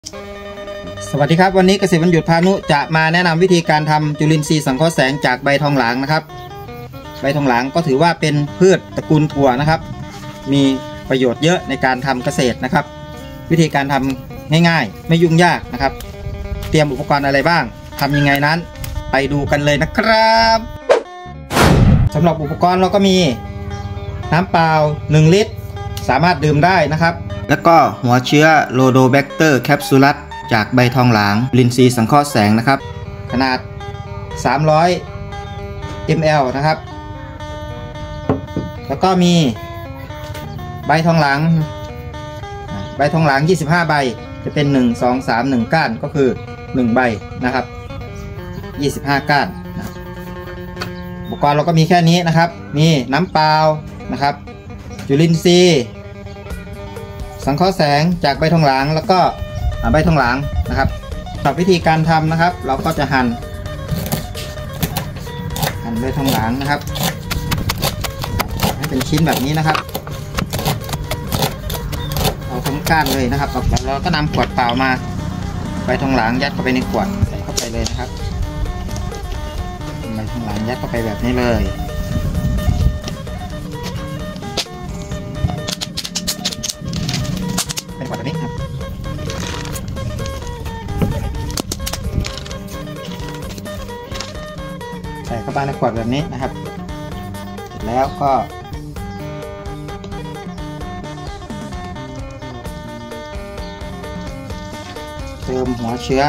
สวัสดีครับวันนี้เกษตรวันหยุดพานุจะมาแนะนำวิธีการทำจุลินทรีย์สังเคราะห์แสงจากใบทองหลางนะครับใบทองหลางก็ถือว่าเป็นพืชตระกูลถั่วนะครับมีประโยชน์เยอะในการทำเกษตรนะครับวิธีการทำง่ายๆไม่ยุ่งยากนะครับเตรียมอุปกรณ์อะไรบ้างทำยังไงนั้นไปดูกันเลยนะครับสำหรับอุปกรณ์เราก็มีน้ำเปล่า1 ลิตรสามารถดื่มได้นะครับแล้วก็หัวเชื้อโรโดแบคเตอร์แคปซูลัสจากใบทองหลางจุลินทรีย์สังเคราะห์แสงนะครับขนาด300 ml นะครับแล้วก็มีใบทองหลาง25 ใบจะเป็น1 2 3 1ก้านก็คือ1ใบนะครับ25ก้านอุปกรณ์เราก็มีแค่นี้นะครับมีน้ำเปล่านะครับจุลินทรีย์สังเคราะห์แสงจากใบทองหลางแล้วก็ใบทองหลางนะครับสำหรับวิธีการทำนะครับเราก็จะหั่นใบทองหลางนะครับให้เป็นชิ้นแบบนี้นะครับเอาทั้งก้านเลยนะครับแล้วเราก็นำขวดเปล่ามาใบทองหลางยัดเข้าไปในขวดใส่เข้าไปเลยนะครับใบทองหลางยัดเข้าไปแบบนี้เลยเป็นขวดแบบนี้ครับใส่เข้าไปในขวดแบบนี้นะครับเสร็จแล้วก็เติมหัวเชื้อ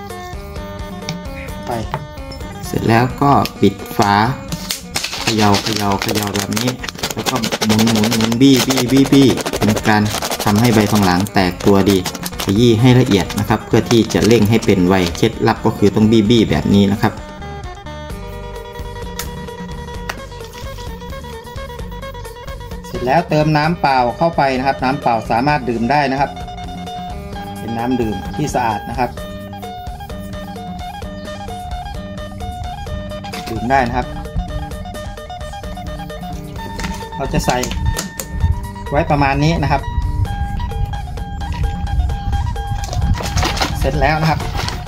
ไปเสร็จแล้วก็ปิดฝาเขย่าแบบนี้แล้วก็หมุนบี้เป็นการทำให้ใบทองหลางแตกตัวดีขยี้ให้ละเอียดนะครับเพื่อที่จะเร่งให้เป็นไวเคล็ดลับก็คือต้องบี้แบบนี้นะครับเสร็จแล้วเติมน้ำเปล่าเข้าไปนะครับน้ำเปล่าสามารถดื่มได้นะครับเป็นน้ำดื่มที่สะอาดนะครับดื่มได้นะครับเราจะใส่ไว้ประมาณนี้นะครับเสร็จแล้วนะครับ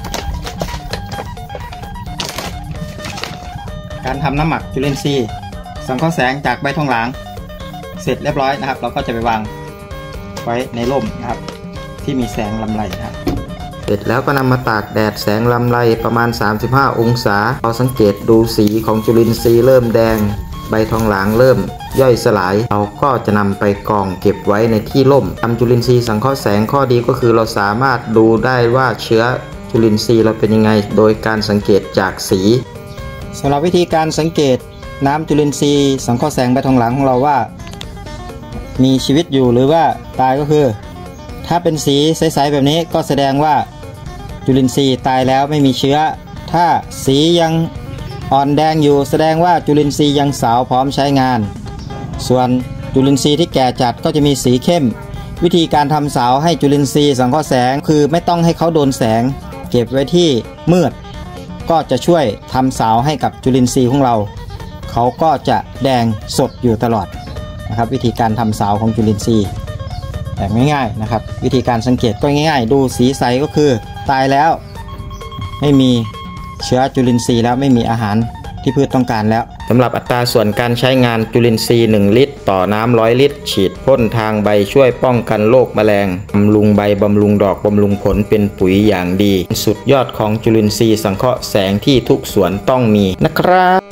การทำน้ำหมักจุลินทรีย์สังเคราะห์แสงจากใบทองหลางเสร็จเรียบร้อยนะครับเราก็จะไปวางไว้ในร่มนะครับที่มีแสงลำไรนะครับเสร็จแล้วก็นำมาตากแดดแสงลำไรประมาณ35 องศาเราสังเกตดูสีของจุลินทรีย์เริ่มแดงใบทองหลางเริ่มย่อยสลายเราก็จะนำไปกรองเก็บไว้ในที่ร่มทำจุลินทรีย์สังเคราะห์แสงข้อดีก็คือเราสามารถดูได้ว่าเชื้อจุลินทรีย์เราเป็นยังไงโดยการสังเกตจากสีสำหรับวิธีการสังเกตน้ำจุลินทรีย์สังเคราะห์แสงใบทองหลางของเราว่ามีชีวิตอยู่หรือว่าตายก็คือถ้าเป็นสีใสๆแบบนี้ก็แสดงว่าจุลินทรีย์ตายแล้วไม่มีเชื้อถ้าสียังอ่อนแดงอยู่แสดงว่าจุลินทรีย์ยังสาวพร้อมใช้งานส่วนจุลินทรีย์ที่แก่จัดก็จะมีสีเข้มวิธีการทำสาวให้จุลินทรีย์สังเคราะห์แสงคือไม่ต้องให้เขาโดนแสงเก็บไว้ที่มืดก็จะช่วยทำสาวให้กับจุลินทรีย์ของเราเขาก็จะแดงสดอยู่ตลอดนะครับวิธีการทำสาวของจุลินทรีย์แบบง่ายๆนะครับวิธีการสังเกตก็ง่ายๆดูสีใสก็คือตายแล้วไม่มีเชื้อจุลินทรีย์แล้วไม่มีอาหารที่พืชต้องการแล้วสำหรับอัตราส่วนการใช้งานจุลินทรีย์1 ลิตรต่อน้ำ100 ลิตรฉีดพ่นทางใบช่วยป้องกันโรคแมลงบำรุงใบบำรุงดอกบำรุงผลเป็นปุ๋ยอย่างดีสุดยอดของจุลินทรีย์สังเคราะห์แสงที่ทุกสวนต้องมีนะครับ